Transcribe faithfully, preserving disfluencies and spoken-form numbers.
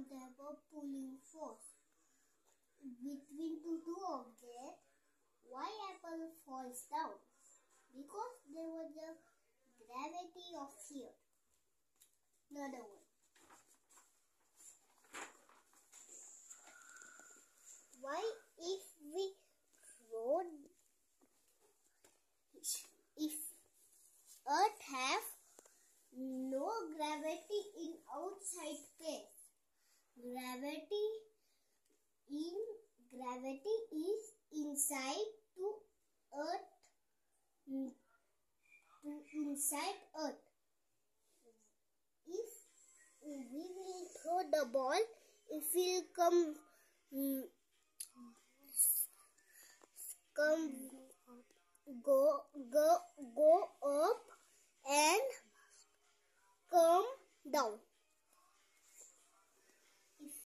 don't have a pulling force between two, two objects, why apple falls down? Because there was a gravity of fear. Another one. Why if we throw, if Earth have no gravity in outside space, gravity in gravity is inside to Earth, to inside Earth. If we will throw the ball, it will come come go go go up and come down.